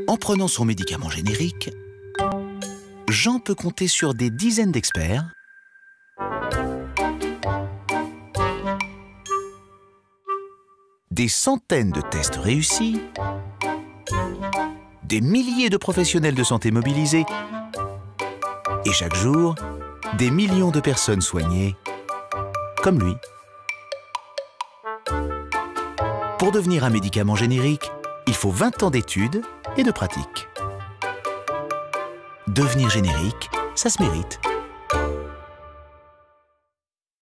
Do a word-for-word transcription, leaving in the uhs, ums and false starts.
En prenant son médicament générique, Jean peut compter sur des dizaines d'experts des centaines de tests réussis, des milliers de professionnels de santé mobilisés et chaque jour, des millions de personnes soignées, comme lui. Pour devenir un médicament générique, il faut vingt ans d'études et de pratique. Devenir générique, ça se mérite.